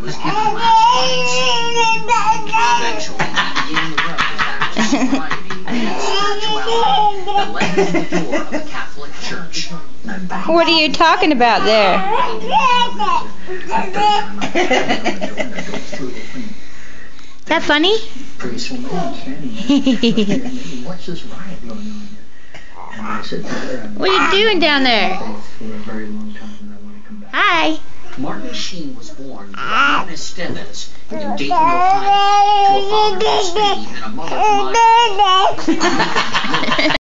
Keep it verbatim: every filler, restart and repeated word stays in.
was given last rites. Eventually, he began the road back to sobriety and spirituality that led him to the door of the Catholic Church. What are you talking about there? That funny? What's this riot going on here? And I said to her, What are you doing down there? for a very long time and I want to come back. Hi. Martin Sheen was born Juan Estevez in Dayton, Ohio, to a father from Spain and a mother from Iowa.